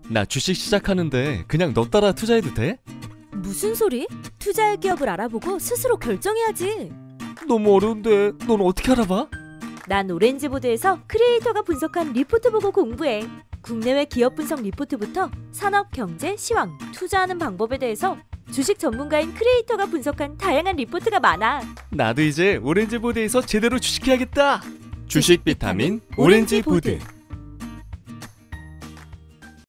나 주식 시작하는데 그냥 너 따라 투자해도 돼? 무슨 소리? 투자할 기업을 알아보고 스스로 결정해야지. 너무 어려운데 넌 어떻게 알아봐? 난 오렌지보드에서 크리에이터가 분석한 리포트 보고 공부해. 국내외 기업 분석 리포트부터 산업, 경제, 시황, 투자하는 방법에 대해서 주식 전문가인 크리에이터가 분석한 다양한 리포트가 많아. 나도 이제 오렌지 보드에서 제대로 주식해야겠다. 주식 비타민 오렌지 보드.